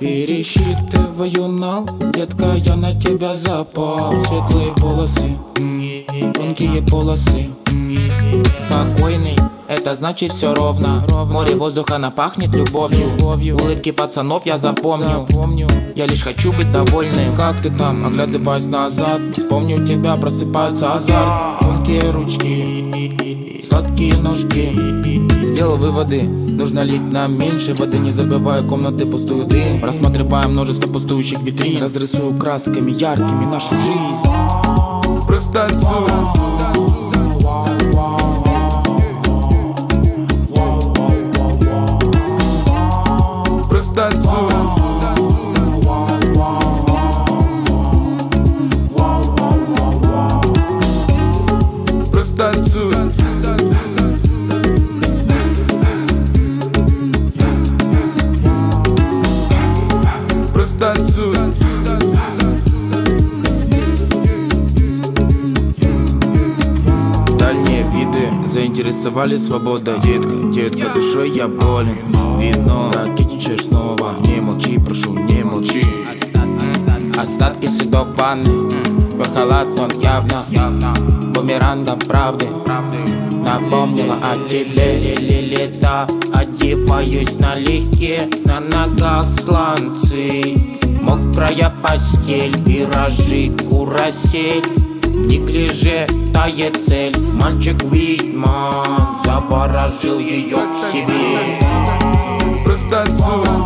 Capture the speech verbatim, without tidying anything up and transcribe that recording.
Пересчитываю нал, детка, я на тебя запал. Светлые волосы, тонкие полосы. Спокойный, это значит все ровно. Море воздуха напахнет любовью. Улыбки пацанов я запомню. Я лишь хочу быть довольным. Как ты там, оглядываясь назад, вспомню тебя, просыпается азарт. Тонкие ручки, сладкие ножки. Сделал выводы, нужно лить нам меньше воды. Не забывая комнаты пустую ты. Рассматривая множество пустующих витрин. Разрисую красками яркими нашу жизнь. Просто танцуй. Дальние виды заинтересовали свобода. Детка, детка, душой я болен. Видно, как кичишь снова. Не молчи, прошу, не молчи. Остатки следов ванны. Твой халат, он явно бумерангом правды. Напомнила о тебе лето. Одеваюсь налегке, на ногах сланцы. Мокрая постель, виражи, курасель. В неглиже тает цель. Мальчик-ведьман заворожил ее в себе. Просто танцуй.